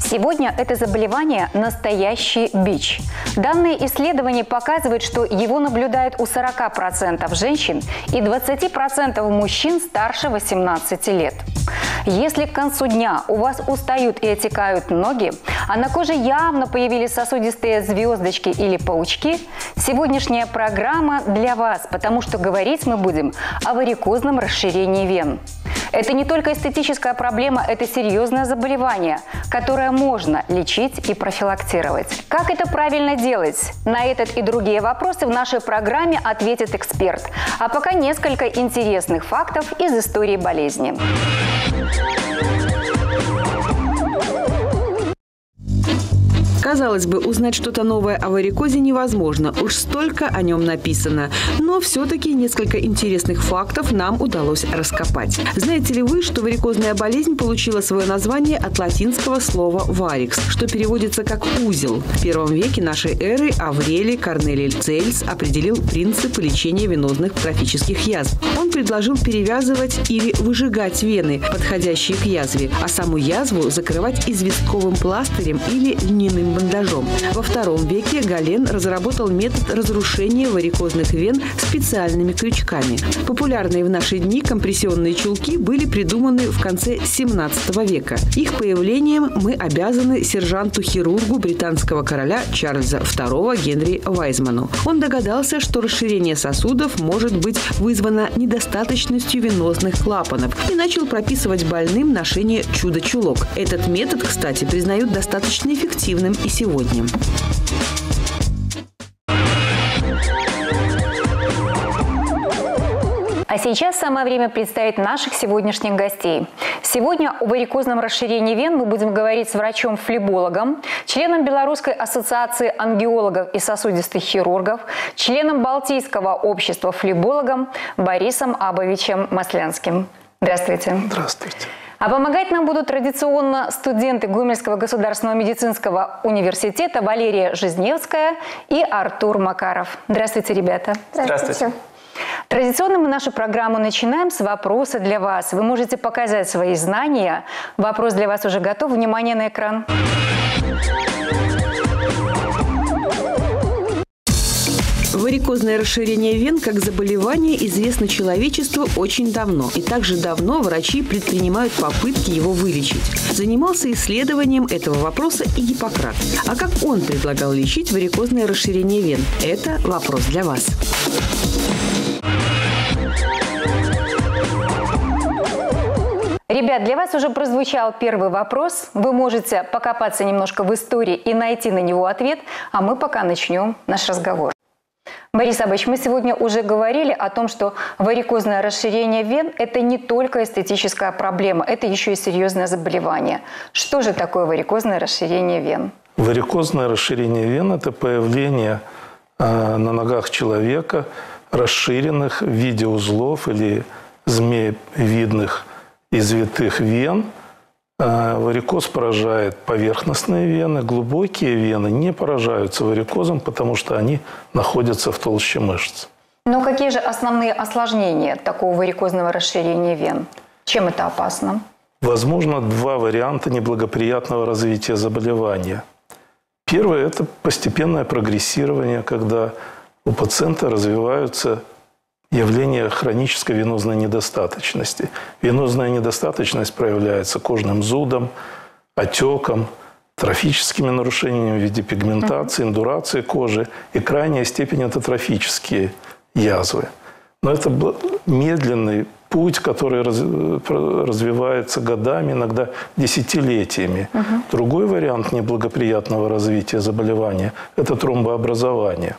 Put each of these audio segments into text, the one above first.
Сегодня это заболевание – настоящий бич. Данные исследования показывают, что его наблюдают у 40% женщин и 20% мужчин старше 18 лет. Если к концу дня у вас устают и отекают ноги, а на коже явно появились сосудистые звездочки или паучки, сегодняшняя программа для вас, потому что говорить мы будем о варикозном расширении вен. Это не только эстетическая проблема, это серьезное заболевание, которое можно лечить и профилактировать. Как это правильно делать? На этот и другие вопросы в нашей программе ответит эксперт. А пока несколько интересных фактов из истории болезни. Казалось бы, узнать что-то новое о варикозе невозможно, уж столько о нем написано. Но все-таки несколько интересных фактов нам удалось раскопать. Знаете ли вы, что варикозная болезнь получила свое название от латинского слова «варикс», что переводится как «узел»? В первом веке нашей эры Аврелий Корнелий Цельс определил принципы лечения венозных трофических язв. Он предложил перевязывать или выжигать вены, подходящие к язве, а саму язву закрывать известковым пластырем или льняным бандажом. Во втором веке Гален разработал метод разрушения варикозных вен специальными крючками. Популярные в наши дни компрессионные чулки были придуманы в конце 17 века. Их появлением мы обязаны сержанту-хирургу британского короля Чарльза II Генри Вайзману. Он догадался, что расширение сосудов может быть вызвано недостаточностью венозных клапанов и начал прописывать больным ношение чудо-чулок. Этот метод, кстати, признают достаточно эффективным и сегодня. А сейчас самое время представить наших сегодняшних гостей. Сегодня о варикозном расширении вен мы будем говорить с врачом-флебологом, членом Белорусской ассоциации ангиологов и сосудистых хирургов, членом Балтийского общества флебологов Борисом Абовичем Маслянским. Здравствуйте. Здравствуйте. А помогать нам будут традиционно студенты Гомельского государственного медицинского университета Валерия Жизневская и Артур Макаров. Здравствуйте, ребята. Здравствуйте. Традиционно мы нашу программу начинаем с вопроса для вас. Вы можете показать свои знания. Вопрос для вас уже готов. Внимание на экран. Варикозное расширение вен как заболевание известно человечеству очень давно. И также давно врачи предпринимают попытки его вылечить. Занимался исследованием этого вопроса и Гиппократ. А как он предлагал лечить варикозное расширение вен? Это вопрос для вас. Ребят, для вас уже прозвучал первый вопрос. Вы можете покопаться немножко в истории и найти на него ответ. А мы пока начнем наш разговор. Борис Абович, мы сегодня уже говорили о том, что варикозное расширение вен – это не только эстетическая проблема, это еще и серьезное заболевание. Что же такое варикозное расширение вен? Варикозное расширение вен – это появление на ногах человека расширенных в виде узлов или змеевидных извитых вен. Варикоз поражает поверхностные вены, глубокие вены не поражаются варикозом, потому что они находятся в толще мышц. Но какие же основные осложнения такого варикозного расширения вен? Чем это опасно? Возможно, два варианта неблагоприятного развития заболевания. Первый – это постепенное прогрессирование, когда у пациента развиваются явление хронической венозной недостаточности. Венозная недостаточность проявляется кожным зудом, отеком, трофическими нарушениями в виде пигментации, индурации кожи и крайняя степень – это трофические язвы. Но это медленный путь, который развивается годами, иногда десятилетиями. Другой вариант неблагоприятного развития заболевания – это тромбообразование.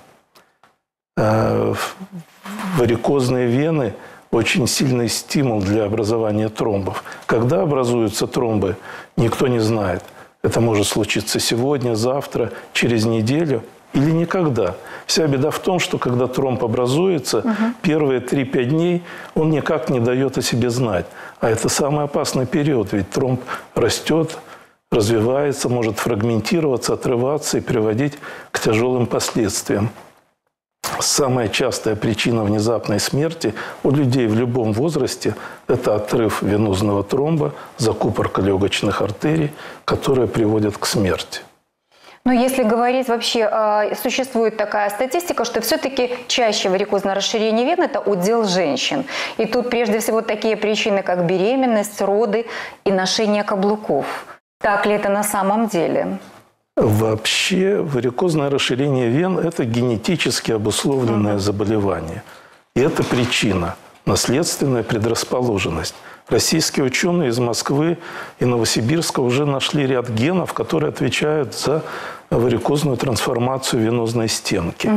Варикозные вены – очень сильный стимул для образования тромбов. Когда образуются тромбы, никто не знает. Это может случиться сегодня, завтра, через неделю или никогда. Вся беда в том, что когда тромб образуется, первые 3-5 дней он никак не дает о себе знать. А это самый опасный период, ведь тромб растет, развивается, может фрагментироваться, отрываться и приводить к тяжелым последствиям. Самая частая причина внезапной смерти у людей в любом возрасте – это отрыв венозного тромба, закупорка легочных артерий, которые приводят к смерти. Но если говорить вообще, существует такая статистика, что все-таки чаще варикозное расширение вен – это удел женщин. И тут прежде всего такие причины, как беременность, роды и ношение каблуков. Так ли это на самом деле? Вообще варикозное расширение вен – это генетически обусловленное заболевание. И это причина – наследственная предрасположенность. Российские ученые из Москвы и Новосибирска уже нашли ряд генов, которые отвечают за варикозную трансформацию венозной стенки.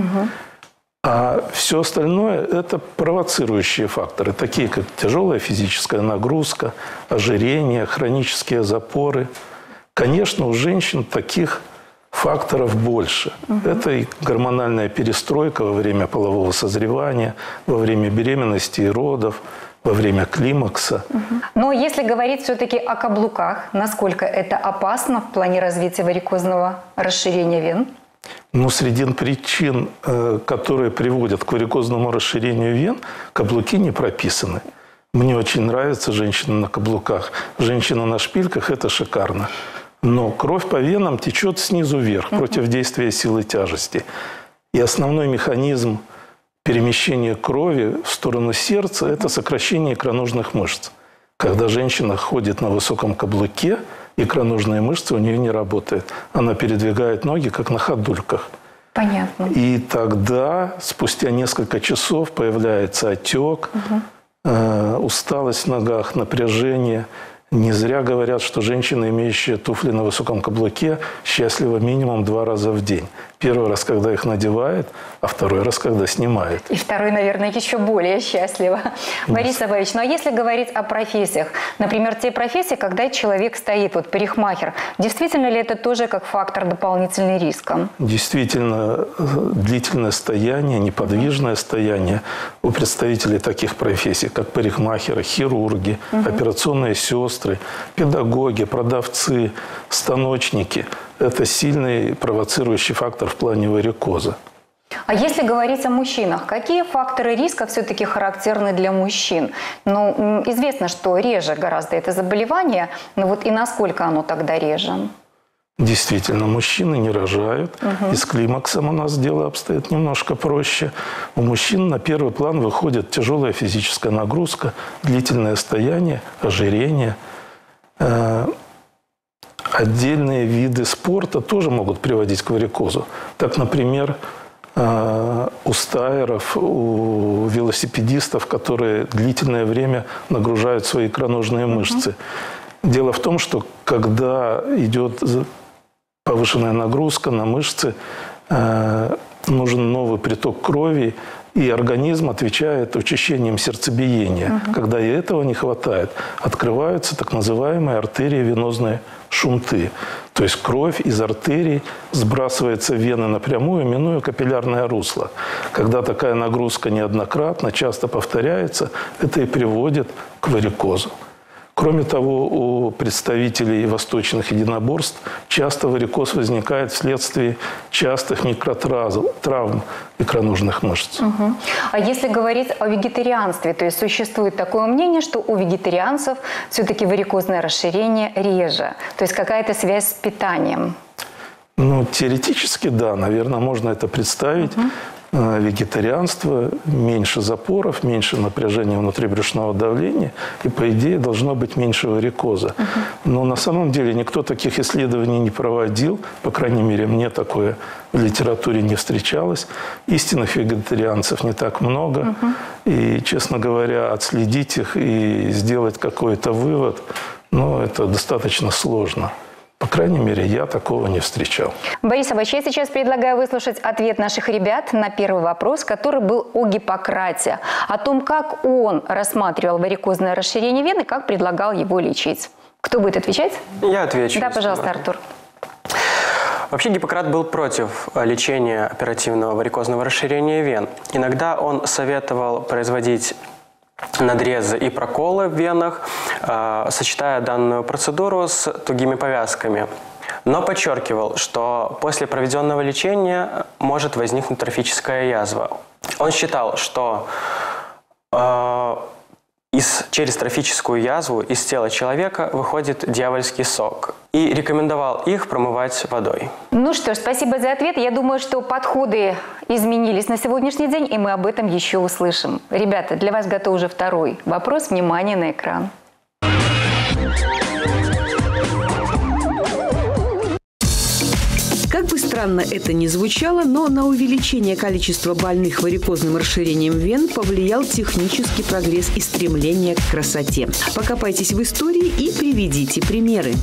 А все остальное – это провоцирующие факторы, такие как тяжелая физическая нагрузка, ожирение, хронические запоры. Конечно, у женщин таких факторов больше. Это и гормональная перестройка во время полового созревания, во время беременности и родов, во время климакса. Но если говорить все-таки о каблуках, насколько это опасно в плане развития варикозного расширения вен? Но среди причин, которые приводят к варикозному расширению вен, каблуки не прописаны. Мне очень нравится женщина на каблуках. Женщина на шпильках – это шикарно. Но кровь по венам течет снизу вверх против действия силы тяжести. И основной механизм перемещения крови в сторону сердца – это сокращение икроножных мышц. Когда женщина ходит на высоком каблуке, икроножные мышцы у нее не работают. Она передвигает ноги, как на ходульках. Понятно. И тогда, спустя несколько часов, появляется отек, усталость в ногах, напряжение. Не зря говорят, что женщина, имеющая туфли на высоком каблуке, счастлива минимум 2 раза в день. Первый раз, когда их надевает, а второй раз, когда снимает. И второй, наверное, еще более счастлива. Борис Абаевич, ну а если говорить о профессиях, например, те профессии, когда человек стоит, вот парикмахер, действительно ли это тоже как фактор дополнительный риска? Действительно, длительное стояние, неподвижное стояние у представителей таких профессий, как парикмахеры, хирурги, операционные сестры, педагоги, продавцы, станочники – это сильный провоцирующий фактор в плане варикоза. А если говорить о мужчинах, какие факторы риска все-таки характерны для мужчин? Ну, известно, что реже гораздо это заболевание, но вот и насколько оно тогда реже? Действительно, мужчины не рожают. И с климаксом у нас дело обстоит немножко проще. У мужчин на первый план выходит тяжелая физическая нагрузка, длительное стояние, ожирение. Отдельные виды спорта тоже могут приводить к варикозу. Так, например, у стайеров, у велосипедистов, которые длительное время нагружают свои икроножные мышцы. Дело в том, что когда идет повышенная нагрузка на мышцы, нужен новый приток крови, и организм отвечает учащением сердцебиения. Когда и этого не хватает, открываются так называемые артерии-венозные шунты. То есть кровь из артерий сбрасывается в вены напрямую, минуя капиллярное русло. Когда такая нагрузка неоднократно, часто повторяется, это и приводит к варикозу. Кроме того, у представителей восточных единоборств часто варикоз возникает вследствие частых микротравм икроножных мышц. А если говорить о вегетарианстве, то есть существует такое мнение, что у вегетарианцев все-таки варикозное расширение реже, то есть какая-то связь с питанием? Ну, теоретически, да, наверное, можно это представить. Вегетарианство, меньше запоров, меньше напряжения внутрибрюшного давления, и, по идее, должно быть меньше варикоза. Но на самом деле никто таких исследований не проводил, по крайней мере, мне такое в литературе не встречалось. Истинных вегетарианцев не так много, и, честно говоря, отследить их и сделать какой-то вывод, ну, это достаточно сложно. По крайней мере, я такого не встречал. Борис Абаевич, я сейчас предлагаю выслушать ответ наших ребят на первый вопрос, который был о Гиппократе. О том, как он рассматривал варикозное расширение вен и как предлагал его лечить. Кто будет отвечать? Я отвечу. Да, пожалуйста, Артур. Вообще Гиппократ был против лечения оперативного варикозного расширения вен. Иногда он советовал производить надрезы и проколы в венах, сочетая данную процедуру с тугими повязками. Но подчеркивал, что после проведенного лечения может возникнуть трофическая язва. Он считал, что через трофическую язву из тела человека выходит дьявольский сок. И рекомендовал их промывать водой. Ну что ж, спасибо за ответ. Я думаю, что подходы изменились на сегодняшний день, и мы об этом еще услышим. Ребята, для вас готов уже второй вопрос. Внимание на экран. Как бы странно это ни звучало, но на увеличение количества больных варикозным расширением вен повлиял технический прогресс и стремление к красоте. Покопайтесь в истории и приведите примеры.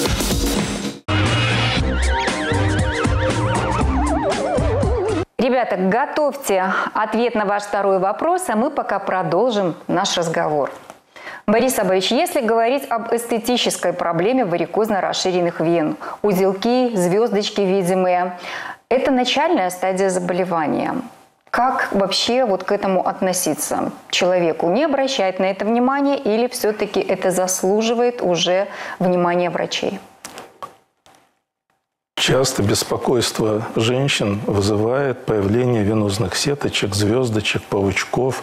Ребята, готовьте ответ на ваш второй вопрос, а мы пока продолжим наш разговор. Борис Абович, если говорить об эстетической проблеме варикозно расширенных вен, узелки, звездочки видимые, это начальная стадия заболевания. Как вообще вот к этому относиться? Человеку не обращать на это внимание или все-таки это заслуживает уже внимания врачей? Часто беспокойство женщин вызывает появление венозных сеточек, звездочек, паучков.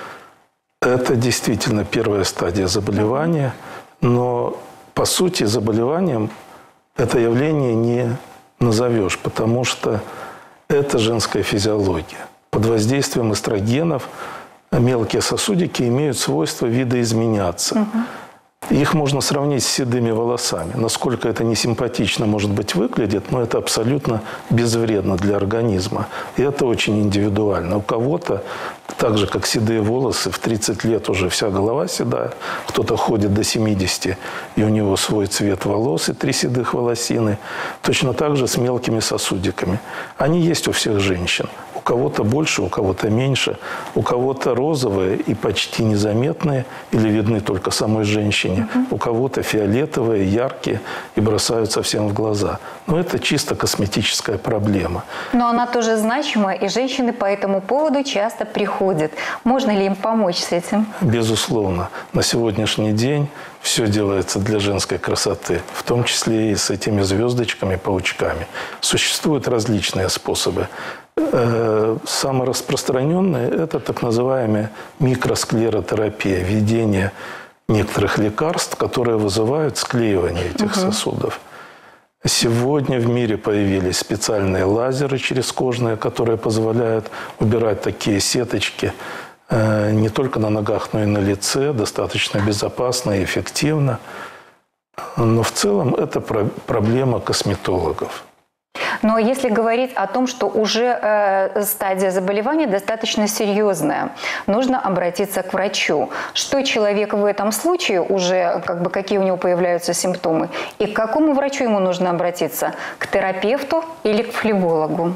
Это действительно первая стадия заболевания, но по сути заболеванием это явление не назовешь, потому что это женская физиология. Под воздействием эстрогенов мелкие сосудики имеют свойство видоизменяться. Их можно сравнить с седыми волосами. Насколько это несимпатично, может быть, выглядит, но это абсолютно безвредно для организма. И это очень индивидуально. У кого-то, так же, как седые волосы, в 30 лет уже вся голова седая. Кто-то ходит до 70, и у него свой цвет волос и 3 седых волосины. Точно так же с мелкими сосудиками. Они есть у всех женщин. У кого-то больше, у кого-то меньше, у кого-то розовые и почти незаметные или видны только самой женщине, у кого-то фиолетовые, яркие и бросаются всем в глаза. Но это чисто косметическая проблема. Но она тоже значима, и женщины по этому поводу часто приходят. Можно ли им помочь с этим? Безусловно. На сегодняшний день все делается для женской красоты, в том числе и с этими звездочками, паучками. Существуют различные способы. Самый распространенный – это так называемая микросклеротерапия, введение некоторых лекарств, которые вызывают склеивание этих сосудов. Сегодня в мире появились специальные лазеры черезкожные, которые позволяют убирать такие сеточки не только на ногах, но и на лице, достаточно безопасно и эффективно. Но в целом это проблема косметологов. Но если говорить о том, что уже стадия заболевания достаточно серьезная, нужно обратиться к врачу. Что человек в этом случае уже, какие у него появляются симптомы? И к какому врачу ему нужно обратиться? К терапевту или к флебологу?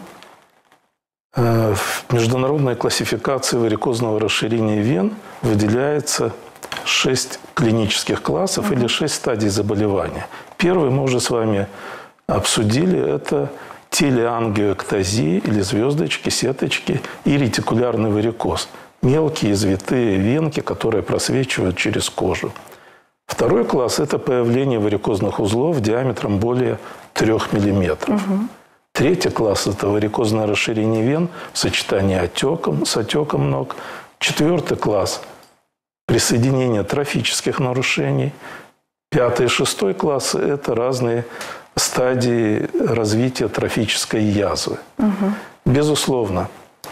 В международной классификации варикозного расширения вен выделяется 6 клинических классов или 6 стадий заболевания. Первый мы уже с вами обсудили, это телеангиоэктазия или звездочки, сеточки и ретикулярный варикоз. Мелкие извитые венки, которые просвечивают через кожу. Второй класс – это появление варикозных узлов диаметром более 3 мм. Третий класс – это варикозное расширение вен в сочетании с отеком ног. Четвертый класс – присоединение трофических нарушений. Пятый и шестой классы – это разные стадии развития трофической язвы. Безусловно,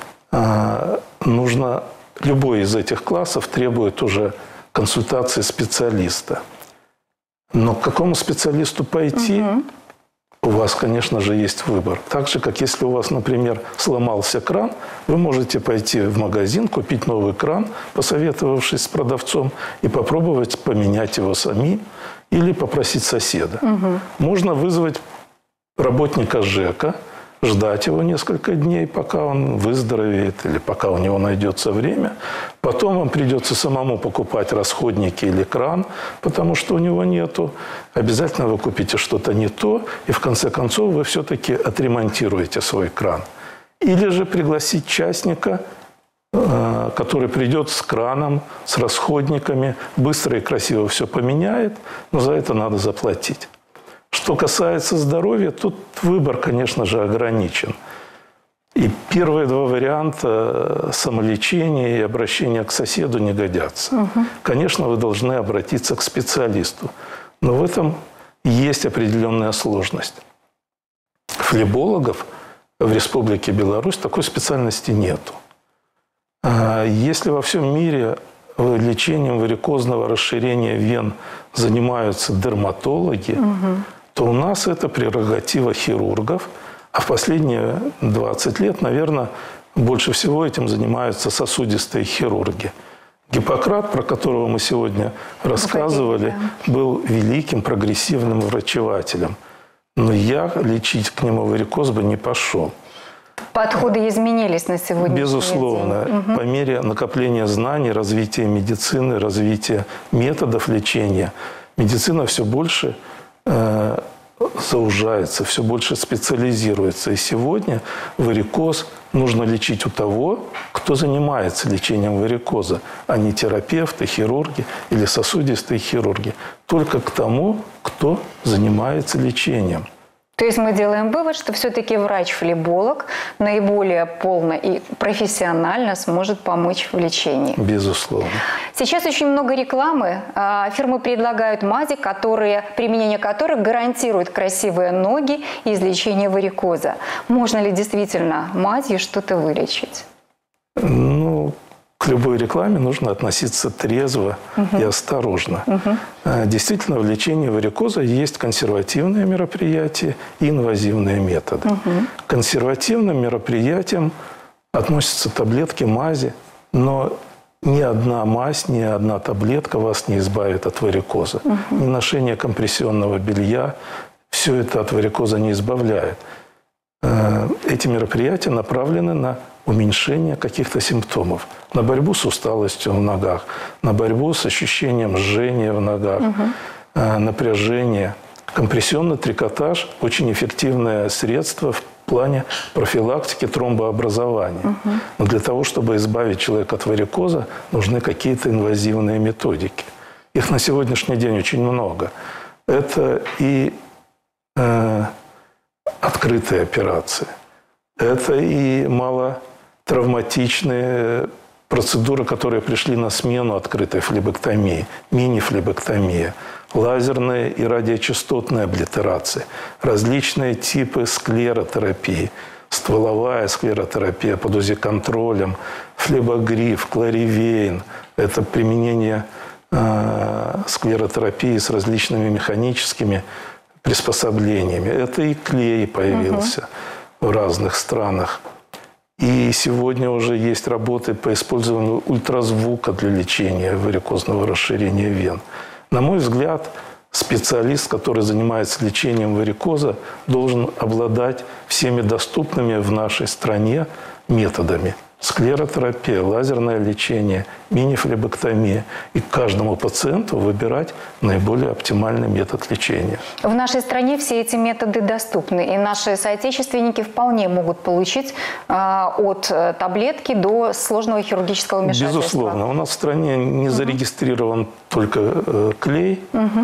любой из этих классов требует уже консультации специалиста. Но к какому специалисту пойти, у вас, конечно же, есть выбор. Так же, как если у вас, например, сломался кран, вы можете пойти в магазин, купить новый кран, посоветовавшись с продавцом, и попробовать поменять его сами или попросить соседа. Можно вызвать работника ЖЭКа, ждать его несколько дней, пока он выздоровеет или пока у него найдется время. Потом вам придется самому покупать расходники или кран, потому что у него нету. Обязательно вы купите что-то не то, и в конце концов вы все-таки отремонтируете свой кран. Или же пригласить частника, который придет с краном, с расходниками, быстро и красиво все поменяет, но за это надо заплатить. Что касается здоровья, тут выбор, конечно же, ограничен. И первые два варианта самолечения и обращения к соседу не годятся. Конечно, вы должны обратиться к специалисту, но в этом есть определенная сложность. Флебологов в Республике Беларусь такой специальности нету. Если во всем мире лечением варикозного расширения вен занимаются дерматологи, то у нас это прерогатива хирургов, а в последние 20 лет, наверное, больше всего этим занимаются сосудистые хирурги. Гиппократ, про которого мы сегодня рассказывали, был великим прогрессивным врачевателем. Но я лечить к нему варикоз бы не пошел. Подходы изменились на сегодняшний день. Безусловно. По мере накопления знаний, развития медицины, развития методов лечения, медицина все больше заужается, все больше специализируется. И сегодня варикоз нужно лечить у того, кто занимается лечением варикоза, а не терапевты, хирурги или сосудистые хирурги. Только к тому, кто занимается лечением. То есть мы делаем вывод, что все-таки врач-флеболог наиболее полно и профессионально сможет помочь в лечении. Безусловно. Сейчас очень много рекламы. Фирмы предлагают мази, применение которых гарантирует красивые ноги и излечение варикоза. Можно ли действительно мазью что-то вылечить? Ну, к любой рекламе нужно относиться трезво и осторожно. Действительно, в лечении варикоза есть консервативные мероприятия и инвазивные методы. К консервативным мероприятиям относятся таблетки, мази, но ни одна мазь, ни одна таблетка вас не избавит от варикоза. Ни ношение компрессионного белья, все это от варикоза не избавляет. Эти мероприятия направлены на уменьшение каких-то симптомов, на борьбу с усталостью в ногах, на борьбу с ощущением жжения в ногах, напряжения. Компрессионный трикотаж – очень эффективное средство в плане профилактики тромбообразования. Но для того, чтобы избавить человека от варикоза, нужны какие-то инвазивные методики. Их на сегодняшний день очень много. Это и открытые операции, это и малотравматичные процедуры, которые пришли на смену открытой флебэктомии, мини-флебэктомия, лазерные и радиочастотные облитерации, различные типы склеротерапии, стволовая склеротерапия под УЗИ-контролем, флебогриф, кларивейн – это применение склеротерапии с различными механическими приспособлениями. Это и клей появился в разных странах. И сегодня уже есть работы по использованию ультразвука для лечения варикозного расширения вен. На мой взгляд, специалист, который занимается лечением варикоза, должен обладать всеми доступными в нашей стране методами. Склеротерапия, лазерное лечение, мини-флебэктомия. И каждому пациенту выбирать наиболее оптимальный метод лечения. В нашей стране все эти методы доступны. И наши соотечественники вполне могут получить от таблетки до сложного хирургического вмешательства. Безусловно. У нас в стране не зарегистрирован только клей,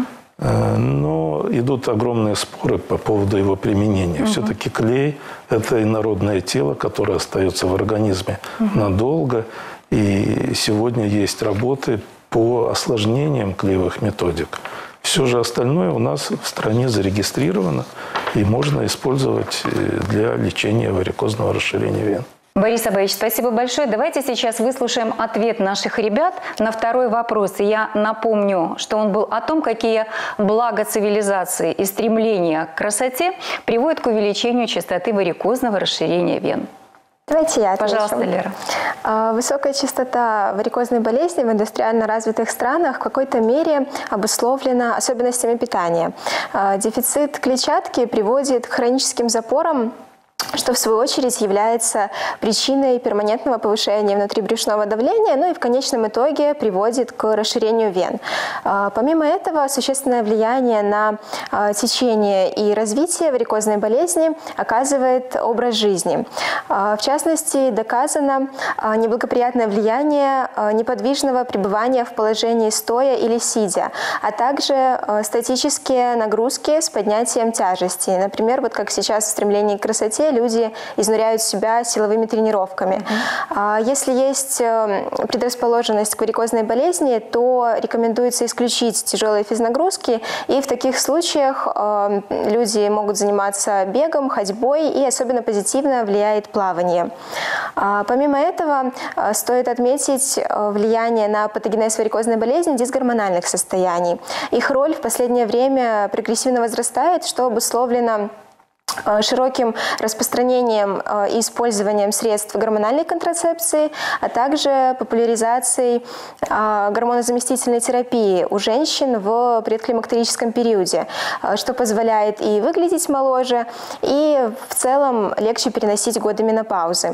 но идут огромные споры по поводу его применения. Все-таки клей – это инородное тело, которое остается в организме надолго. И сегодня есть работы по осложнениям клеевых методик. Все же остальное у нас в стране зарегистрировано и можно использовать для лечения варикозного расширения вен. Борис Абаевич, спасибо большое. Давайте сейчас выслушаем ответ наших ребят на второй вопрос. И я напомню, что он был о том, какие блага цивилизации и стремления к красоте приводят к увеличению частоты варикозного расширения вен. Давайте я отвечу. Пожалуйста, Лера. Высокая частота варикозной болезни в индустриально развитых странах в какой-то мере обусловлена особенностями питания. Дефицит клетчатки приводит к хроническим запорам, что в свою очередь является причиной перманентного повышения внутрибрюшного давления, ну и в конечном итоге приводит к расширению вен. Помимо этого, существенное влияние на течение и развитие варикозной болезни оказывает образ жизни. В частности, доказано неблагоприятное влияние неподвижного пребывания в положении стоя или сидя, а также статические нагрузки с поднятием тяжести. Например, вот как сейчас в стремлении к красоте люди изнуряют себя силовыми тренировками. Если есть предрасположенность к варикозной болезни, то рекомендуется исключить тяжелые физнагрузки, и в таких случаях люди могут заниматься бегом, ходьбой, и особенно позитивно влияет плавание. Помимо этого, стоит отметить влияние на патогенез варикозной болезни дисгормональных состояний. Их роль в последнее время прогрессивно возрастает, что обусловлено широким распространением и использованием средств гормональной контрацепции, а также популяризацией гормонозаместительной терапии у женщин в предклимактерическом периоде, что позволяет и выглядеть моложе, и в целом легче переносить годы менопаузы.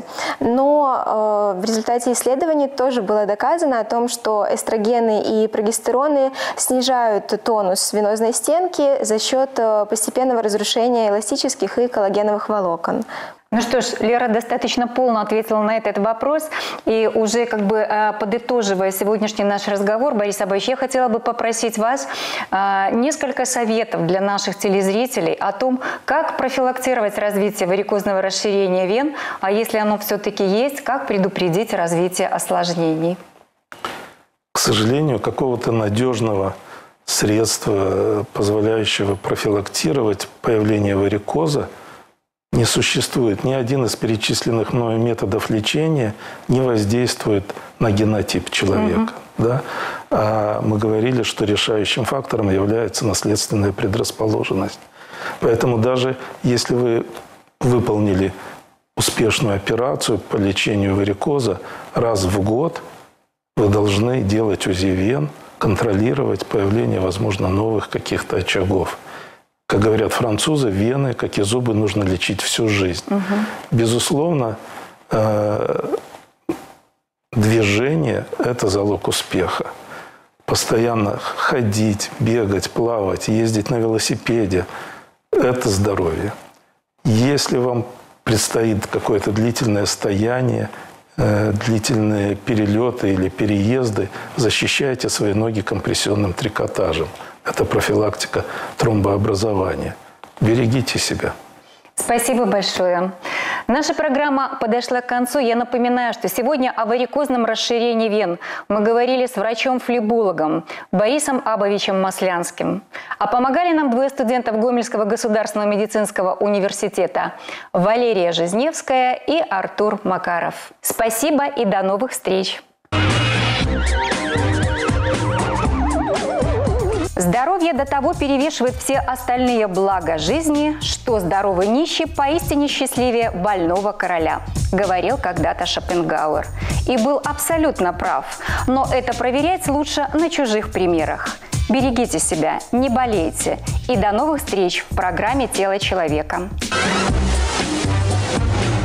Но в результате исследований тоже было доказано о том, что эстрогены и прогестероны снижают тонус венозной стенки за счет постепенного разрушения эластических и коллагеновых волокон. Ну что ж, Лера достаточно полно ответила на этот вопрос. И уже подытоживая сегодняшний наш разговор, Борис Абаевич, я хотела бы попросить вас несколько советов для наших телезрителей о том, как профилактировать развитие варикозного расширения вен, а если оно все-таки есть, как предупредить развитие осложнений. К сожалению, какого-то надежного средства, позволяющего профилактировать появление варикоза, не существует. Ни один из перечисленных мною методов лечения не воздействует на генотип человека. Да? А мы говорили, что решающим фактором является наследственная предрасположенность. Поэтому даже если вы выполнили успешную операцию по лечению варикоза, раз в год вы должны делать УЗИ вен, контролировать появление, возможно, новых каких-то очагов. Как говорят французы, вены, как и зубы, нужно лечить всю жизнь. Безусловно, движение – это залог успеха. Постоянно ходить, бегать, плавать, ездить на велосипеде – это здоровье. Если вам предстоит какое-то длительное стояние, длительные перелеты или переезды, защищайте свои ноги компрессионным трикотажем. Это профилактика тромбообразования. Берегите себя. Спасибо большое. Наша программа подошла к концу. Я напоминаю, что сегодня о варикозном расширении вен мы говорили с врачом-флебологом Борисом Абовичем Маслянским. А помогали нам двое студентов Гомельского государственного медицинского университета Валерия Жизневская и Артур Макаров. Спасибо и до новых встреч! Здоровье до того перевешивает все остальные блага жизни, что здоровый нищий поистине счастливее больного короля, говорил когда-то Шопенгауэр. И был абсолютно прав. Но это проверять лучше на чужих примерах. Берегите себя, не болейте. И до новых встреч в программе «Тело человека».